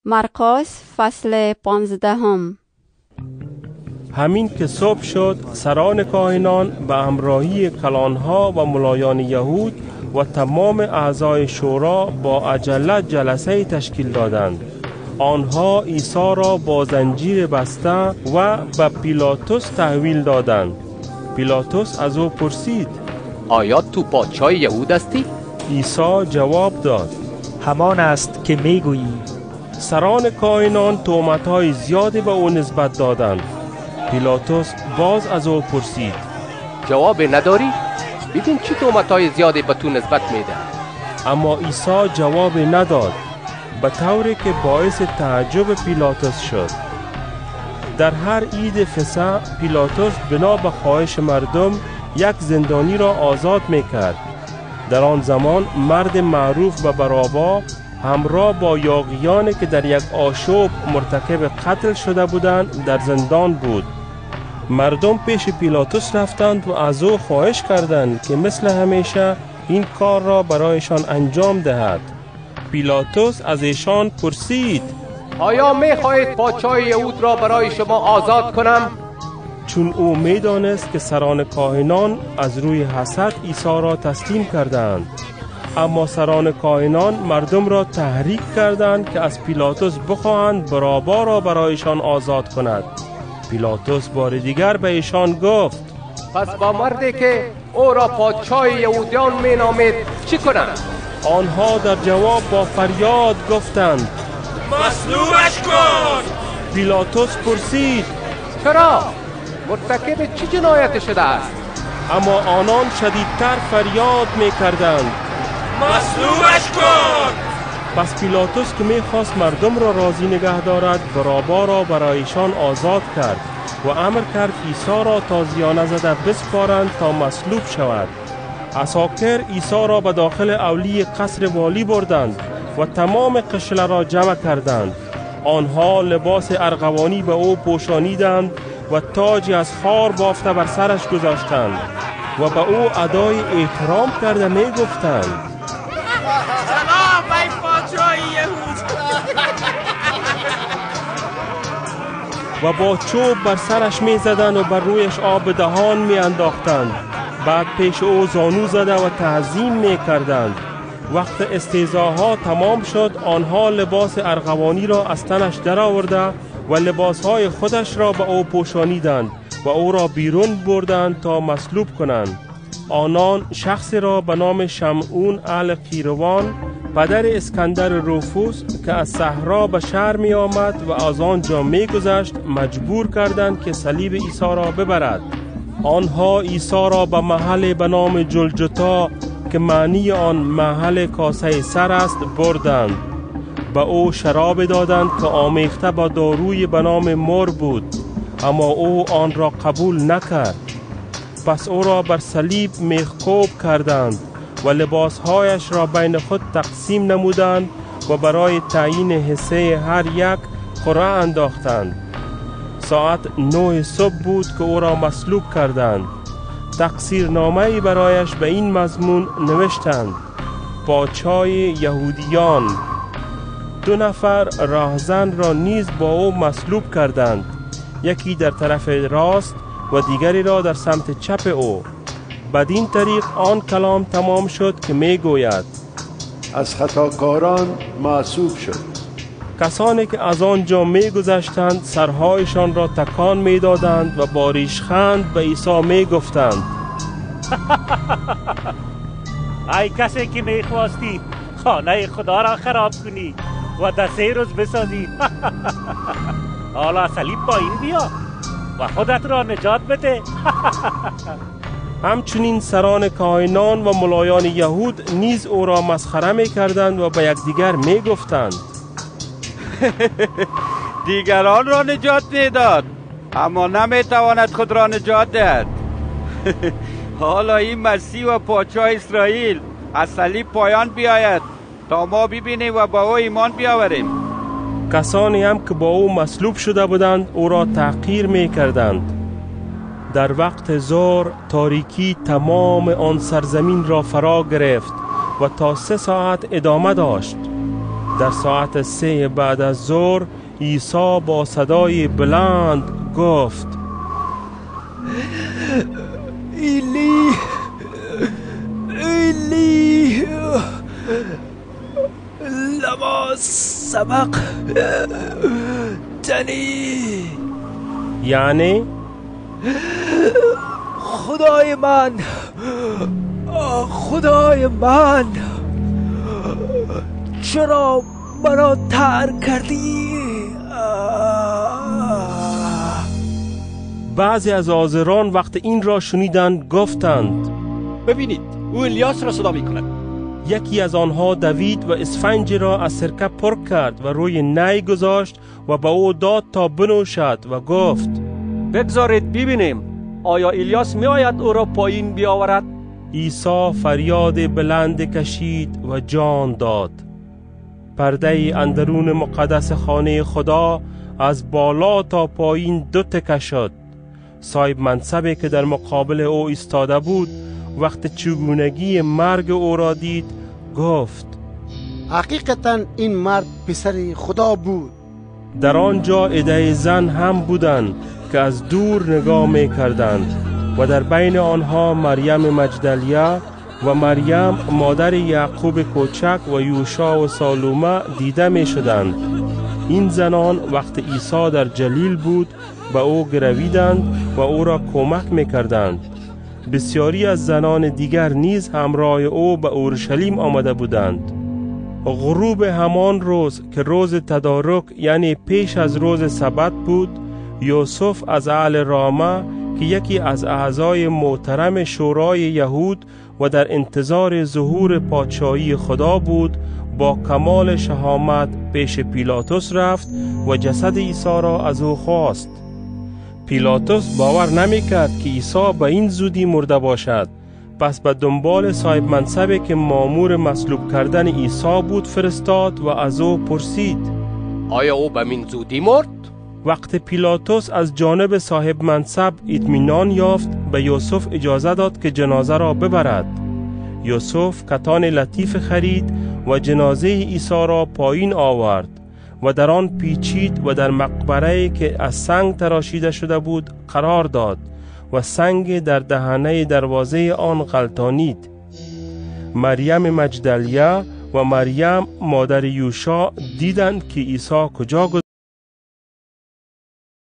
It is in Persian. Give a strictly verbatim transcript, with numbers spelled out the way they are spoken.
مرقس فصل پانزدهم. همین که صبح شد، سران کاهنان به همراهی کلانها و ملایان یهود و تمام اعضای شورا با عجله جلسه تشکیل دادند. آنها عیسی را با زنجیر بسته و به پیلاتوس تحویل دادند. پیلاتوس از او پرسید: آیا تو پادشاه یهود هستی؟ عیسی جواب داد: همان است که میگویی. سران کاهنان تهمت‌های زیادی به او نسبت دادند. پیلاتوس باز از او پرسید: جواب نداری؟ ببین چی تهمت‌های زیادی به تو نسبت میده. اما عیسی جواب نداد، به طوری که باعث تعجب پیلاتوس شد. در هر عید فسح پیلاتوس بنا به خواهش مردم یک زندانی را آزاد میکرد. در آن زمان مرد معروف به بارابا همراه با یاغیانی که در یک آشوب مرتکب قتل شده بودند در زندان بود. مردم پیش پیلاتوس رفتند و از او خواهش کردند که مثل همیشه این کار را برایشان انجام دهد. پیلاتوس از ایشان پرسید: آیا میخواهید پادشاه یهود را برای شما آزاد کنم؟ چون او میدانست که سران کاهنان از روی حسد عیسی را تسلیم کردند. اما سران کاهنان مردم را تحریک کردند که از پیلاتوس بخواهند بارابا را برایشان آزاد کند. پیلاتوس بار دیگر به ایشان گفت: پس با مردی که او را پادشاه یهودیان می نامید چی کنم؟ آنها در جواب با فریاد گفتند: مصلوبش کن! پیلاتوس پرسید: چرا؟ مرتکب چی جنایت شده است؟ اما آنان شدیدتر فریاد می کردند: مصلوبش کن! پس پیلاتوس که می خواست مردم را راضی نگه دارد، بارابا را برایشان آزاد کرد و امر کرد عیسی را تازیانه زده بسپارند تا مصلوب شود. عساکر عیسی را به داخل اولی قصر والی بردند و تمام قشله را جمع کردند. آنها لباس ارغوانی به او پوشانیدند و تاجی از خار بافته بر سرش گذاشتند و به او ادای احترام کرده می گفتند: سلام ای پادشاه یهود! و با چوب بر سرش می زدند و بر رویش آب دهان می انداختند. بعد پیش او زانو زده و تعظیم می کردند. وقت استهزاها تمام شد، آنها لباس ارغوانی را از تنش در آورده و لباسهای خودش را به او پوشانیدند و او را بیرون بردند تا مصلوب کنند. آنان شخصی را به نام شمعون al-Qur'ān پدر اسکندر روفوس که از صحرا به شهر می آمد و از آنجا می گذشت مجبور کردند که صلیب عیسی را ببرد. آنها عیسی را به محل به نام جلجتا که معنی آن محل کاسه سر است بردند. به او شراب دادند که آمیخته با داروی به نام مر بود، اما او آن را قبول نکرد. پس او را بر صلیب میخکوب کردند و لباسهایش را بین خود تقسیم نمودند و برای تعیین حصه هر یک قرعه انداختند. ساعت نه صبح بود که او را مصلوب کردند. تقصیرنامه‌ای برایش به این مضمون نوشتند: پادشاه یهودیان. دو نفر راهزن را نیز با او مصلوب کردند، یکی در طرف راست و دیگری را در سمت چپ او. بدین طریق آن کلام تمام شد که می گوید: از خطاکاران معصوب شد. کسانی که از آنجا می گذشتند سرهایشان را تکان می دادند و با ریشخند به عیسی می گفتند: ای کسی که می خواستی خانه خدا را خراب کنی و در سه روز بسازی، حالا صلیب با این بیا و خودت را نجات بده. همچنین سران کاهنان و ملایان یهود نیز او را مسخره می کردند و به یکدیگر می گفتند: دیگران را نجات میداد اما نمیتواند خود را نجات دهد. حالا این مسیح و پادشاه اسرائیل از صلیب پایان بیاید تا ما ببینیم و با او ایمان بیاوریم. کسانی هم که با او مصلوب شده بودند او را تحقیر می کردند. در وقت ظهر تاریکی تمام آن سرزمین را فرا گرفت و تا سه ساعت ادامه داشت. در ساعت سه بعد از ظهر عیسی با صدای بلند گفت: ایلی ایلی لما سبقتنی، یعنی خدای من، خدای من، چرا مرا ترک کردی؟ بعضی از حاضران وقت این را شنیدند گفتند: ببینید، او الیاس را صدا می کند. یکی از آنها دوید و اسفنج را از سرکه پر کرد و روی نی گذاشت و به او داد تا بنوشد و گفت: بگذارید ببینیم آیا الیاس می آید او را پایین بیاورد؟ عیسی فریاد بلند کشید و جان داد. پرده اندرون مقدس خانه خدا از بالا تا پایین دو تکه شد. صاحب منصبی که در مقابل او ایستاده بود وقت چگونگی مرگ او را دید گفت: حقیقتا این مرد پسر خدا بود. در آنجا عده زن هم بودند که از دور نگاه می کردند و در بین آنها مریم مجدلیه و مریم مادر یعقوب کوچک و یوشا و سالومه دیده می شدند. این زنان وقت عیسی در جلیل بود به او گرویدند و او را کمک می کردند. بسیاری از زنان دیگر نیز همراه او به اورشلیم آمده بودند. غروب همان روز که روز تدارک یعنی پیش از روز سبت بود، یوسف از اهل رامه که یکی از اعضای محترم شورای یهود و در انتظار ظهور پادشاهی خدا بود، با کمال شهامت پیش پیلاطس رفت و جسد عیسی را از او خواست. پیلاطس باور نمی کرد که عیسی به این زودی مرده باشد، پس به دنبال صاحب منصبی که مامور مصلوب کردن عیسی بود فرستاد و از او پرسید: آیا او به من زودی مرد؟ وقت پیلاطس از جانب صاحب منصب اطمینان یافت، به یوسف اجازه داد که جنازه را ببرد. یوسف کتان لطیف خرید و جنازه عیسی را پایین آورد و در آن پیچید و در مقبره‌ای که از سنگ تراشیده شده بود قرار داد و سنگ در دهنه دروازه آن غلطانید. مریم مجدلیه و مریم مادر یوشا دیدند که عیسی کجا گذاشت